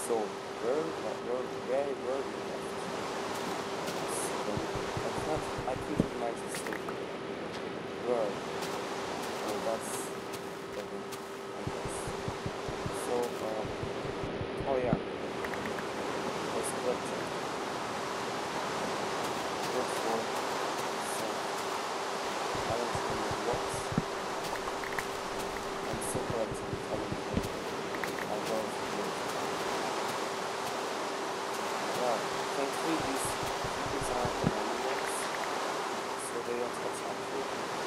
So where were we left? So I can't imagine sleeping. Where? Oh, that's heaven, I guess. So oh yeah, was collecting. Look for some. I don't remember what. I'm still collecting currently. I love it. Yeah, thankfully these are animals, so they don't attack you.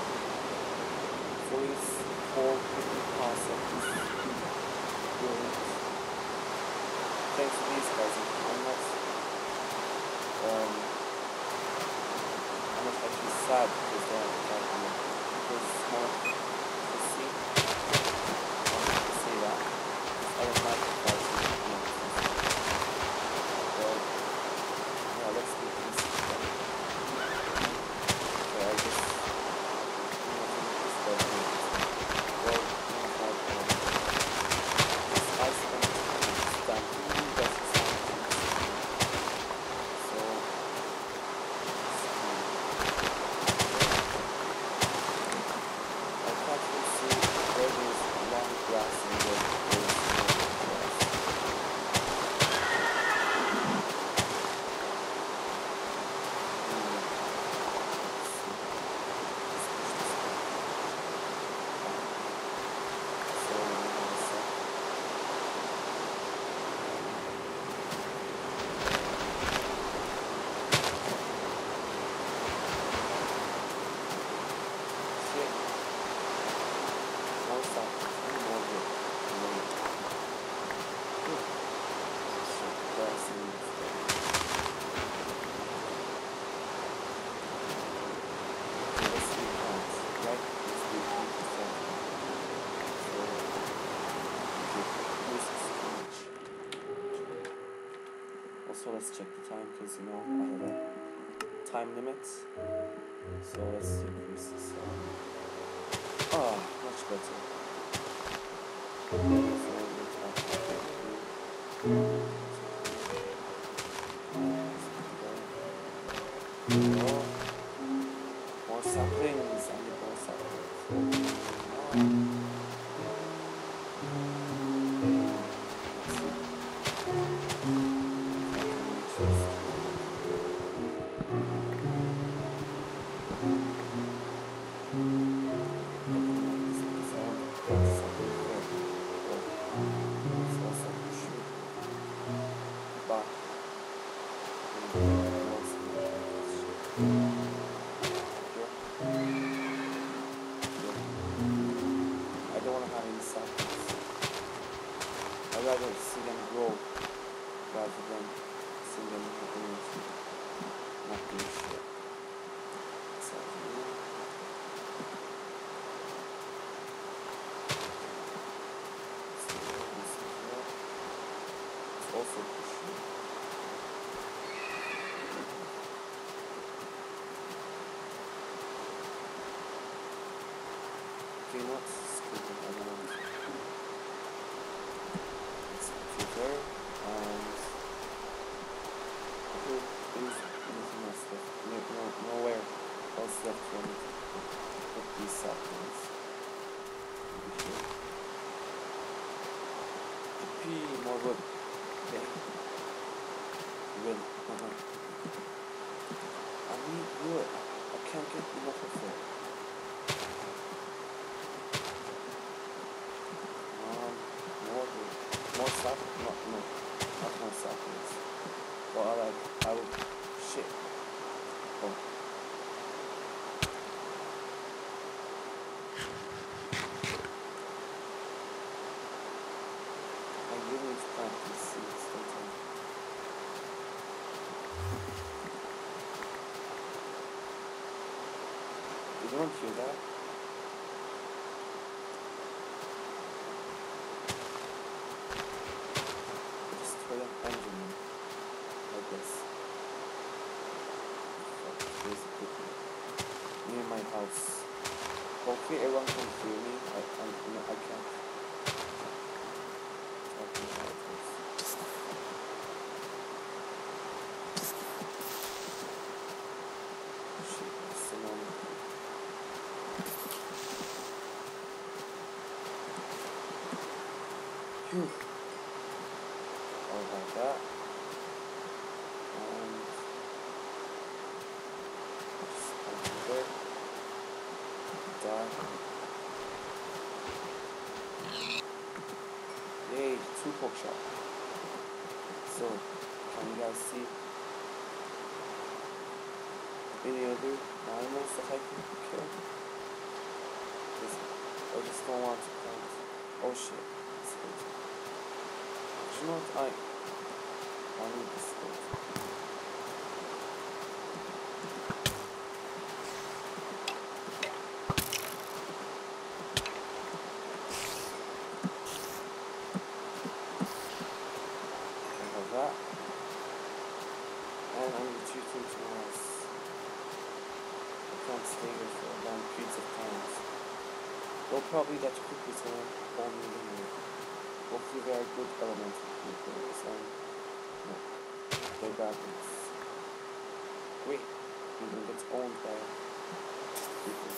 So this whole picnic concept is brilliant. Thanks to these guys, um, I'm not actually sad because they are attacking me. Because it's more to see that. I don't like the guys who are not. But yeah, let's do this. Okay, I just this guy here. Well, not my problem. This ice cream stand really doesn't sound good. So I can't really see where there's long grass and where there's no grass. Also, let's check the time because you know I have a time limit. So let's increase this. Much better. Oh, more saplings. I need more saplings. I don't want to have any saplings. I'd rather see them grow rather than see them not doing shit. So, it's also pushy. Okay, not skipping, I don't want to. It's there, and okay, there's anything else left. Nowhere else left for me to put these saplings. More wood. Okay. Wood. I need wood. I can't get enough of it. More wood. More saplings. Not more saplings. Well, I will. Shit. Oh. I really need to plant these seeds, don't I? You don't hear that? Just heard an engine, I guess. There's a picnic near my house. Hopefully everyone can hear me. I can't. Phew. All like that. And just over there. Die. Yay, 2 poke shot. So, can you guys see any other animals that I can kill? Because I just don't want to plant. Oh shit, skeleton. You know what? I need this skeleton. That, and I'm retreating to my house. I can't stay here for a long periods of time. They'll probably get cookies when I'm only anyway. Hopefully they are good elemental creepers and no, they're bad ones. Great, even gets owned by people.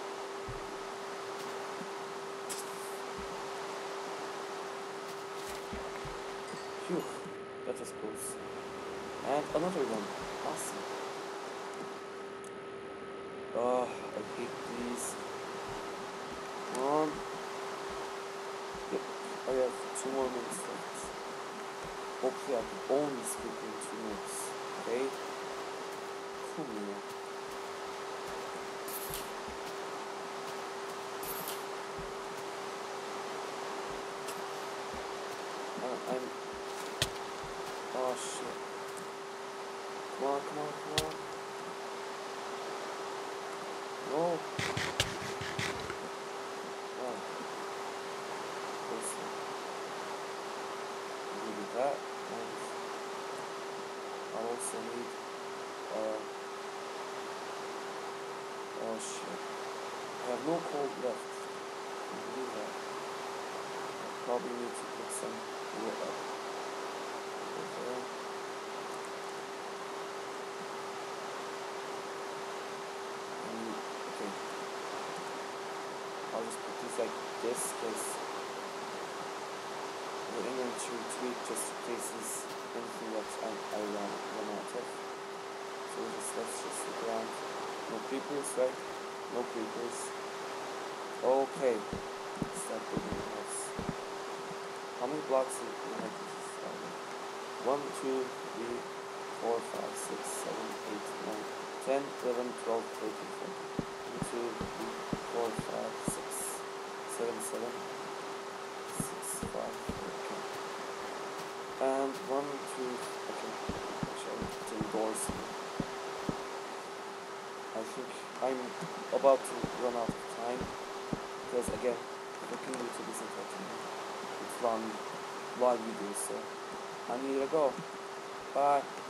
Phew, that was close. And another one. Awesome. Oh, I hate these. Come on. Yep, I have 2 more minutes left. Hopefully I can only skip in 2 minutes. Okay? Come here. I'm... Oh shit. Come on, come on, come on. No. Oh. Listen. I need that, and I also need, oh shit. I have no coal left. Can you believe that? I probably need to put some wood up. Over there. Okay. I'll just put this like this because the inventory tweak just replaces anything that I run out of. So let's just look around. No creepers, right? No creepers. Okay. Start building the house. How many blocks do you have this? 1, 2, 3, 4, 5, 6, 7, 8, 9, 10, 11, 12, 13, 14. 1, 2, 3, 4, 5, 6, 7, 7, 6, 5, okay. And 1, 2, okay. Actually, I put indoors here. I think I'm about to run out of time because again, looking YouTube is entertaining. It's long videos, so I need to go. Bye.